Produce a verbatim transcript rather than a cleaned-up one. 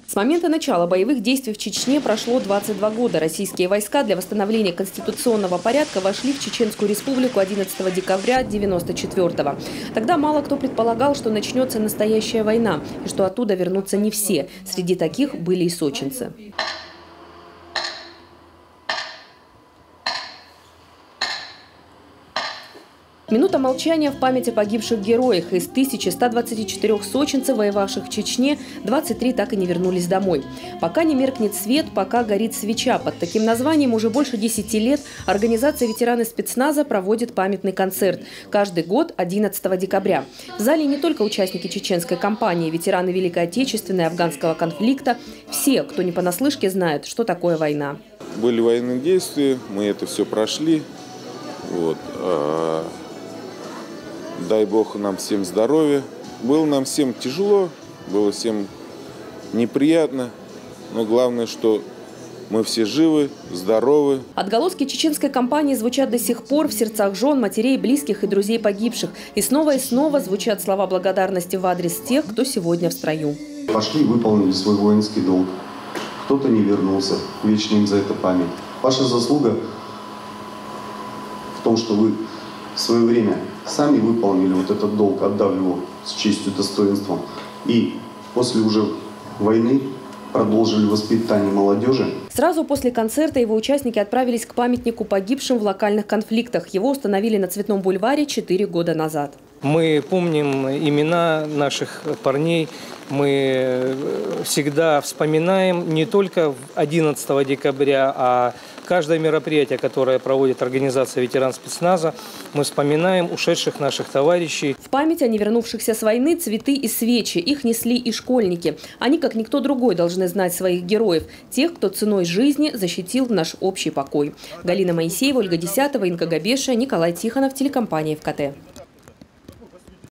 С момента начала боевых действий в Чечне прошло двадцать два года. Российские войска для восстановления конституционного порядка вошли в Чеченскую республику одиннадцатого декабря девяносто четвёртого. Тогда мало кто предполагал, что начнется настоящая война и что оттуда вернутся не все. Среди таких были и сочинцы. Минута молчания в память о погибших героях. Из тысячи ста двадцати четырёх сочинцев, воевавших в Чечне, двадцать три так и не вернулись домой. Пока не меркнет свет, пока горит свеча. Под таким названием уже больше десяти лет организация «Ветераны спецназа» проводит памятный концерт. Каждый год одиннадцатого декабря. В зале не только участники чеченской кампании, ветераны Великой Отечественной и афганского конфликта. Все, кто не понаслышке, знают, что такое война. Были военные действия, мы это все прошли. Вот. Дай Бог нам всем здоровья. Было нам всем тяжело, было всем неприятно, но главное, что мы все живы, здоровы. Отголоски чеченской кампании звучат до сих пор в сердцах жен, матерей, близких и друзей погибших. И снова и снова звучат слова благодарности в адрес тех, кто сегодня в строю. Пошли и выполнили свой воинский долг. Кто-то не вернулся. Вечно им за это память. Ваша заслуга в том, что вы в свое время сами выполнили вот этот долг, отдав его с честью и достоинством. И после уже войны продолжили воспитание молодежи. Сразу после концерта его участники отправились к памятнику погибшим в локальных конфликтах. Его установили на Цветном бульваре четыре года назад. Мы помним имена наших парней. Мы всегда вспоминаем не только одиннадцатого декабря, а каждое мероприятие, которое проводит организация «Ветеран спецназа», мы вспоминаем ушедших наших товарищей. В память о невернувшихся с войны цветы и свечи. Их несли и школьники. Они, как никто другой, должны знать своих героев. Тех, кто ценой жизни защитил наш общий покой. Галина Моисеева, Ольга Десятова, Инга Габеша, Николай Тихонов, телекомпания ФКТ.